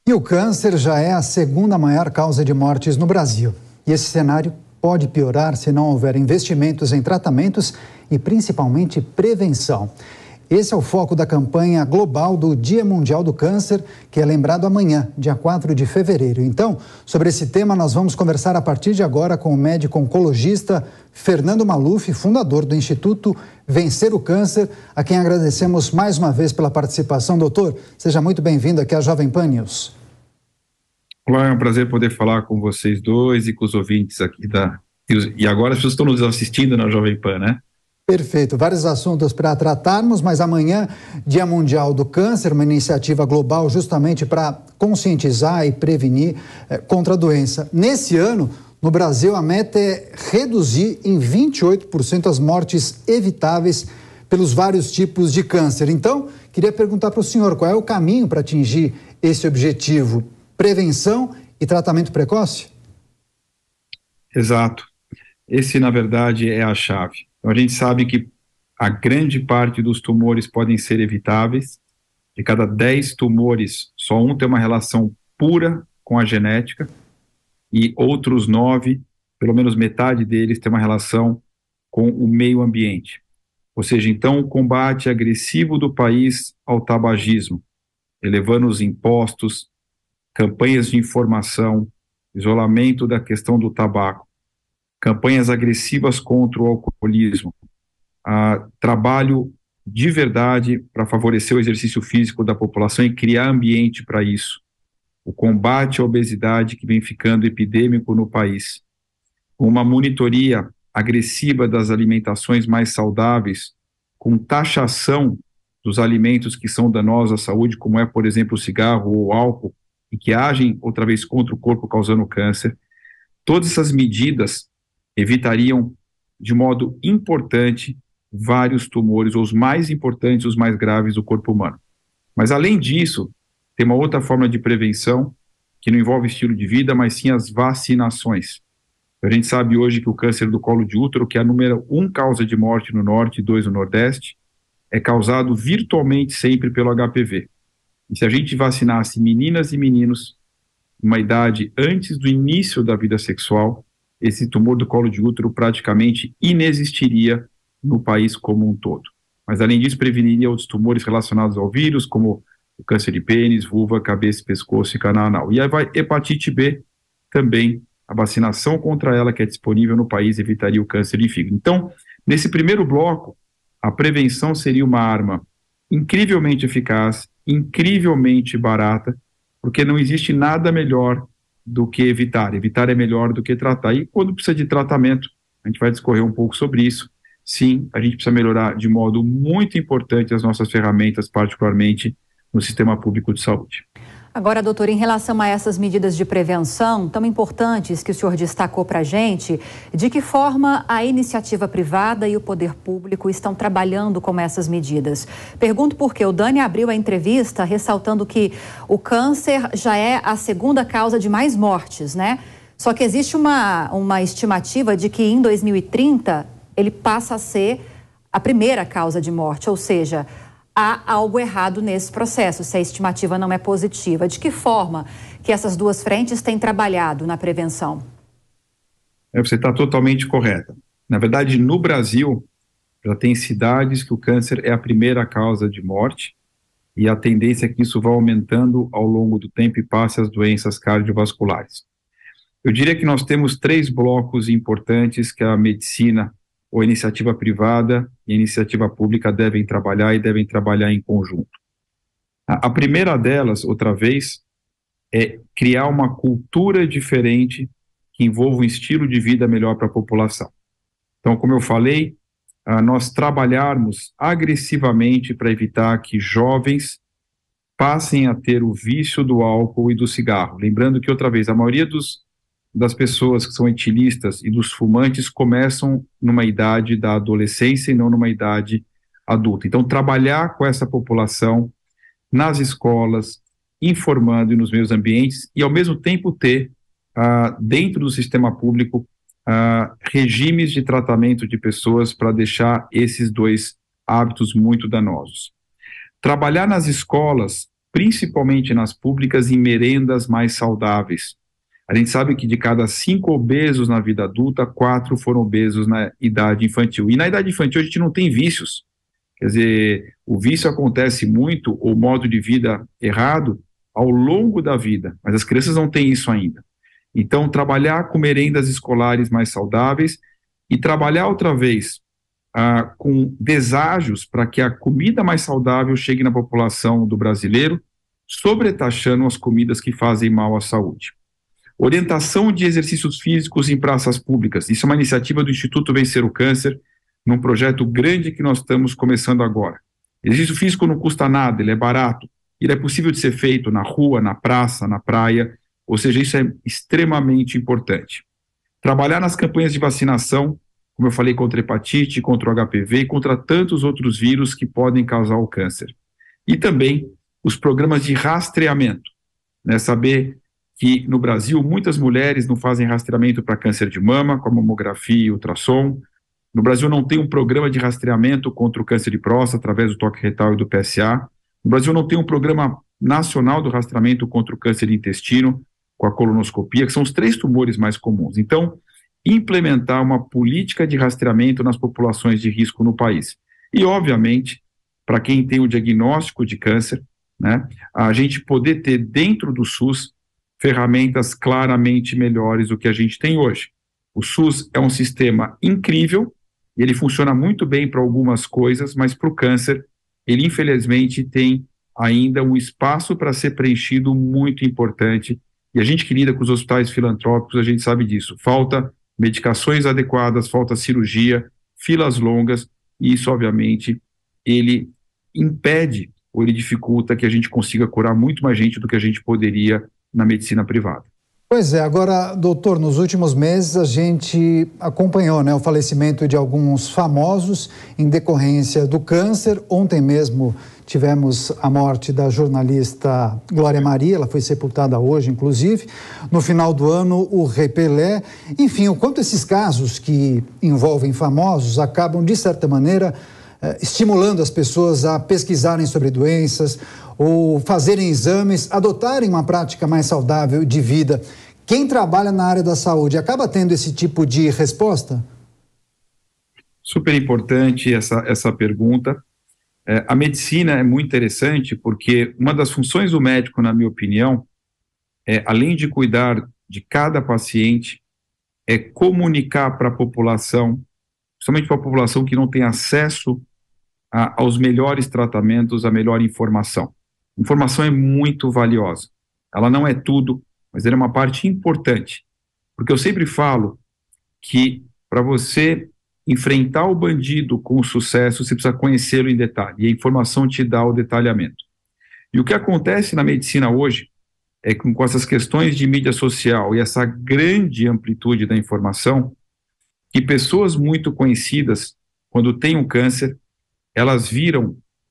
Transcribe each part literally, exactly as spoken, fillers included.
E o câncer já é a segunda maior causa de mortes no Brasil. E esse cenário pode piorar se não houver investimentos em tratamentos e principalmente prevenção. Esse é o foco da campanha global do Dia Mundial do Câncer, que é lembrado amanhã, dia quatro de fevereiro. Então, sobre esse tema, nós vamos conversar a partir de agora com o médico oncologista Fernando Maluf, fundador do Instituto Vencer o Câncer, a quem agradecemos mais uma vez pela participação. Doutor, seja muito bem-vindo aqui à Jovem Pan News. Olá, é um prazer poder falar com vocês dois e com os ouvintes aqui da... E agora as pessoas estão nos assistindo na Jovem Pan, né? Perfeito, vários assuntos para tratarmos, mas amanhã, Dia Mundial do Câncer, uma iniciativa global justamente para conscientizar e prevenir eh, contra a doença. Nesse ano, no Brasil, a meta é reduzir em vinte e oito por cento as mortes evitáveis pelos vários tipos de câncer. Então, queria perguntar para o senhor, qual é o caminho para atingir esse objetivo? Prevenção e tratamento precoce? Exato. Esse, na verdade, é a chave. Então, a gente sabe que a grande parte dos tumores podem ser evitáveis. De cada dez tumores, só um tem uma relação pura com a genética e outros nove, pelo menos metade deles, tem uma relação com o meio ambiente. Ou seja, então, o combate agressivo do país ao tabagismo, elevando os impostos, campanhas de informação, isolamento da questão do tabaco, campanhas agressivas contra o alcoolismo, uh, trabalho de verdade para favorecer o exercício físico da população e criar ambiente para isso, o combate à obesidade que vem ficando epidêmico no país, uma monitoria agressiva das alimentações mais saudáveis, com taxação dos alimentos que são danosos à saúde, como é, por exemplo, o cigarro ou o álcool, e que agem outra vez contra o corpo causando câncer. Todas essas medidas evitariam de modo importante vários tumores, ou os mais importantes, os mais graves do corpo humano. Mas além disso, tem uma outra forma de prevenção que não envolve estilo de vida, mas sim as vacinações. A gente sabe hoje que o câncer do colo de útero, que é a número um causa de morte no norte e dois no nordeste, é causado virtualmente sempre pelo H P V. E se a gente vacinasse meninas e meninos uma idade antes do início da vida sexual, esse tumor do colo de útero praticamente inexistiria no país como um todo. Mas, além disso, preveniria outros tumores relacionados ao vírus, como o câncer de pênis, vulva, cabeça, pescoço e canal anal. E aí vai hepatite B também, a vacinação contra ela que é disponível no país evitaria o câncer de fígado. Então, nesse primeiro bloco, a prevenção seria uma arma incrivelmente eficaz, incrivelmente barata, porque não existe nada melhor do que evitar. Evitar é melhor do que tratar. E quando precisa de tratamento, a gente vai discorrer um pouco sobre isso. Sim, a gente precisa melhorar de modo muito importante as nossas ferramentas, particularmente no sistema público de saúde. Agora, doutor, em relação a essas medidas de prevenção tão importantes que o senhor destacou para a gente, de que forma a iniciativa privada e o poder público estão trabalhando com essas medidas? Pergunto porque o Dani abriu a entrevista ressaltando que o câncer já é a segunda causa de mais mortes, né? Só que existe uma, uma estimativa de que em dois mil e trinta ele passa a ser a primeira causa de morte, ou seja, há algo errado nesse processo, se a estimativa não é positiva. De que forma que essas duas frentes têm trabalhado na prevenção? É, você está totalmente correta. Na verdade, no Brasil, já tem cidades que o câncer é a primeira causa de morte e a tendência é que isso vá aumentando ao longo do tempo e passe às doenças cardiovasculares. Eu diria que nós temos três blocos importantes que a medicina ou a iniciativa privada e a iniciativa pública devem trabalhar e devem trabalhar em conjunto. A, a primeira delas, outra vez, é criar uma cultura diferente que envolva um estilo de vida melhor para a população. Então, como eu falei, a nós trabalharmos agressivamente para evitar que jovens passem a ter o vício do álcool e do cigarro. Lembrando que, outra vez, a maioria dos das pessoas que são etilistas e dos fumantes começam numa idade da adolescência e não numa idade adulta. Então, trabalhar com essa população nas escolas, informando e nos meios ambientes, e ao mesmo tempo ter, ah, dentro do sistema público, ah, regimes de tratamento de pessoas para deixar esses dois hábitos muito danosos. Trabalhar nas escolas principalmente nas públicas, em merendas mais saudáveis. A gente sabe que de cada cinco obesos na vida adulta, quatro foram obesos na idade infantil. E na idade infantil a gente não tem vícios. Quer dizer, o vício acontece muito, o modo de vida errado, ao longo da vida, mas as crianças não têm isso ainda. Então, trabalhar com merendas escolares mais saudáveis e trabalhar outra vez ah, com deságios para que a comida mais saudável chegue na população do brasileiro, sobretaxando as comidas que fazem mal à saúde. Orientação de exercícios físicos em praças públicas. Isso é uma iniciativa do Instituto Vencer o Câncer, num projeto grande que nós estamos começando agora. Exercício físico não custa nada, ele é barato, ele é possível de ser feito na rua, na praça, na praia, ou seja, isso é extremamente importante. Trabalhar nas campanhas de vacinação, como eu falei, contra a hepatite, contra o H P V e contra tantos outros vírus que podem causar o câncer. E também os programas de rastreamento, né, saber que no Brasil muitas mulheres não fazem rastreamento para câncer de mama, com a mamografia e ultrassom. No Brasil não tem um programa de rastreamento contra o câncer de próstata através do toque retal e do P S A. No Brasil não tem um programa nacional do rastreamento contra o câncer de intestino, com a colonoscopia, que são os três tumores mais comuns. Então, implementar uma política de rastreamento nas populações de risco no país. E, obviamente, para quem tem o diagnóstico de câncer, né, a gente poder ter dentro do SUS ferramentas claramente melhores do que a gente tem hoje. O SUS é um sistema incrível, ele funciona muito bem para algumas coisas, mas para o câncer, ele infelizmente tem ainda um espaço para ser preenchido muito importante, e a gente que lida com os hospitais filantrópicos, a gente sabe disso. Falta medicações adequadas, falta cirurgia, filas longas, e isso, obviamente, ele impede ou ele dificulta que a gente consiga curar muito mais gente do que a gente poderia na medicina privada. Pois é, agora, doutor, nos últimos meses a gente acompanhou, né, o falecimento de alguns famosos em decorrência do câncer. Ontem mesmo tivemos a morte da jornalista Glória Maria, ela foi sepultada hoje, inclusive. No final do ano, o Rei Pelé. Enfim, o quanto esses casos que envolvem famosos acabam, de certa maneira, estimulando as pessoas a pesquisarem sobre doenças ou fazerem exames, adotarem uma prática mais saudável de vida. Quem trabalha na área da saúde acaba tendo esse tipo de resposta? Super importante essa, essa pergunta. É, a medicina é muito interessante porque uma das funções do médico, na minha opinião, é, além de cuidar de cada paciente, é comunicar para a população, principalmente para a população que não tem acesso a, aos melhores tratamentos, a melhor informação. Informação é muito valiosa. Ela não é tudo, mas ela é uma parte importante. Porque eu sempre falo que para você enfrentar o bandido com sucesso, você precisa conhecê-lo em detalhe. E a informação te dá o detalhamento. E o que acontece na medicina hoje é que com essas questões de mídia social e essa grande amplitude da informação, que pessoas muito conhecidas, quando têm um câncer, elas viram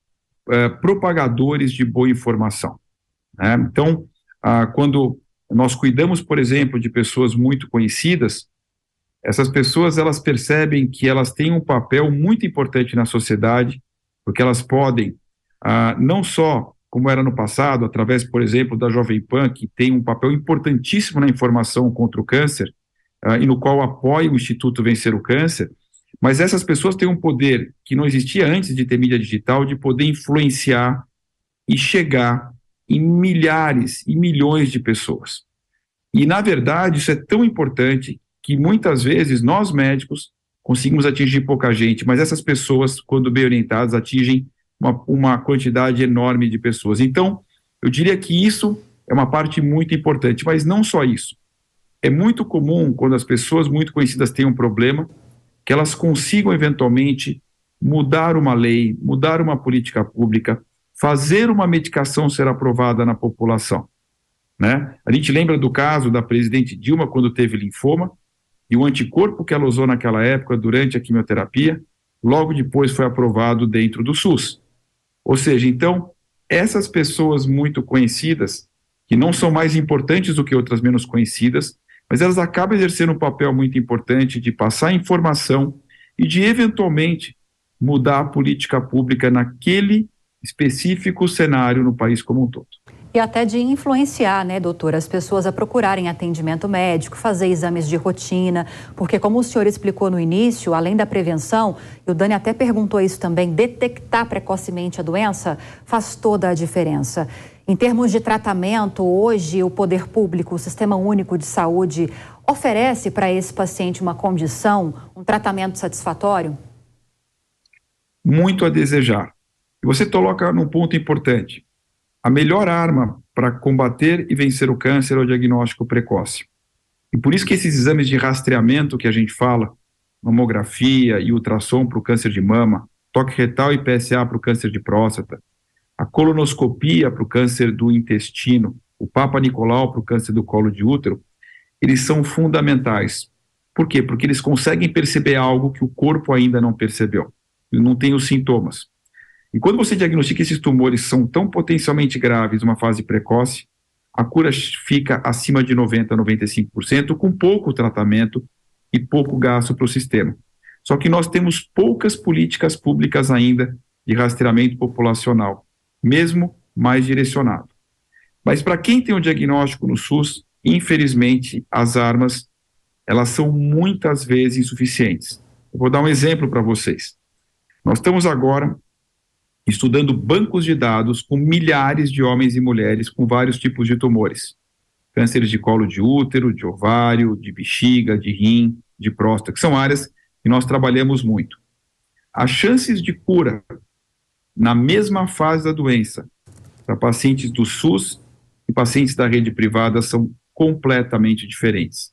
Uh, propagadores de boa informação, né? Então, uh, quando nós cuidamos, por exemplo, de pessoas muito conhecidas, essas pessoas, elas percebem que elas têm um papel muito importante na sociedade, porque elas podem, uh, não só, como era no passado, através, por exemplo, da Jovem Pan, que tem um papel importantíssimo na informação contra o câncer, uh, e no qual apoia o Instituto Vencer o Câncer, mas essas pessoas têm um poder que não existia antes de ter mídia digital, de poder influenciar e chegar em milhares e milhões de pessoas. E, na verdade, isso é tão importante que muitas vezes nós médicos conseguimos atingir pouca gente, mas essas pessoas, quando bem orientadas, atingem uma, uma quantidade enorme de pessoas. Então, eu diria que isso é uma parte muito importante, mas não só isso. É muito comum, quando as pessoas muito conhecidas têm um problema, que elas consigam eventualmente mudar uma lei, mudar uma política pública, fazer uma medicação ser aprovada na população, né? A gente lembra do caso da presidente Dilma quando teve linfoma, e o anticorpo que ela usou naquela época durante a quimioterapia, logo depois foi aprovado dentro do SUS. Ou seja, então, essas pessoas muito conhecidas, que não são mais importantes do que outras menos conhecidas, mas elas acabam exercendo um papel muito importante de passar informação e de, eventualmente, mudar a política pública naquele específico cenário no país como um todo. E até de influenciar, né, doutor, as pessoas a procurarem atendimento médico, fazer exames de rotina, porque como o senhor explicou no início, além da prevenção, e o Dani até perguntou isso também, detectar precocemente a doença faz toda a diferença. Em termos de tratamento, hoje o poder público, o Sistema Único de Saúde, oferece para esse paciente uma condição, um tratamento satisfatório? Muito a desejar. E você coloca num ponto importante. A melhor arma para combater e vencer o câncer é o diagnóstico precoce. E por isso que esses exames de rastreamento que a gente fala, mamografia e ultrassom para o câncer de mama, toque retal e P S A para o câncer de próstata, a colonoscopia para o câncer do intestino, o Papa Nicolau para o câncer do colo de útero, eles são fundamentais. Por quê? Porque eles conseguem perceber algo que o corpo ainda não percebeu. Ele não tem os sintomas. E quando você diagnostica esses tumores são tão potencialmente graves numa fase precoce, a cura fica acima de noventa por cento, noventa e cinco por cento, com pouco tratamento e pouco gasto para o sistema. Só que nós temos poucas políticas públicas ainda de rastreamento populacional, mesmo mais direcionado. Mas para quem tem um diagnóstico no SUS, infelizmente, as armas, elas são muitas vezes insuficientes. Eu vou dar um exemplo para vocês. Nós estamos agora estudando bancos de dados com milhares de homens e mulheres com vários tipos de tumores. Cânceres de colo de útero, de ovário, de bexiga, de rim, de próstata, que são áreas que nós trabalhamos muito. As chances de cura na mesma fase da doença para pacientes do SUS e pacientes da rede privada são completamente diferentes.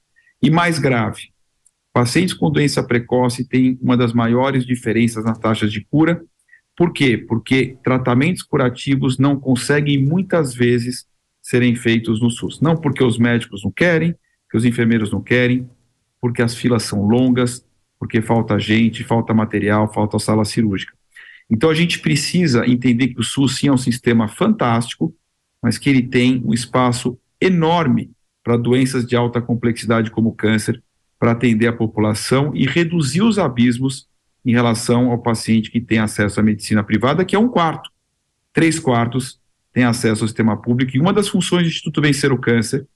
E mais grave, pacientes com doença precoce têm uma das maiores diferenças nas taxas de cura. Por quê? Porque tratamentos curativos não conseguem muitas vezes serem feitos no SUS. Não porque os médicos não querem, porque os enfermeiros não querem, porque as filas são longas, porque falta gente, falta material, falta sala cirúrgica. Então a gente precisa entender que o SUS sim é um sistema fantástico, mas que ele tem um espaço enorme para doenças de alta complexidade como o câncer, para atender a população e reduzir os abismos em relação ao paciente que tem acesso à medicina privada, que é um quarto. Três quartos têm acesso ao sistema público, e uma das funções do Instituto Vencer o Câncer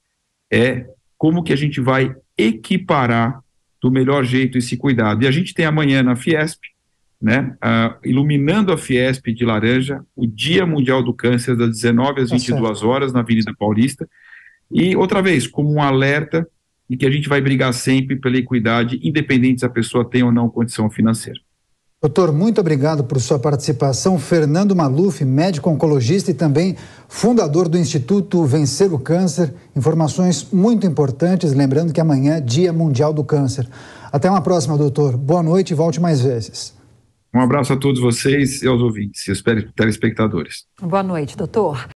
é como que a gente vai equiparar do melhor jeito esse cuidado. E a gente tem amanhã na Fiesp, né, uh, iluminando a Fiesp de laranja, o Dia Mundial do Câncer, das dezenove às vinte e duas horas, na Avenida Paulista, e outra vez, como um alerta de que a gente vai brigar sempre pela equidade, independente se a pessoa tem ou não condição financeira. Doutor, muito obrigado por sua participação. Fernando Maluf, médico oncologista e também fundador do Instituto Vencer o Câncer. Informações muito importantes, lembrando que amanhã é Dia Mundial do Câncer. Até uma próxima, doutor. Boa noite e volte mais vezes. Um abraço a todos vocês e aos ouvintes e aos telespectadores. Boa noite, doutor.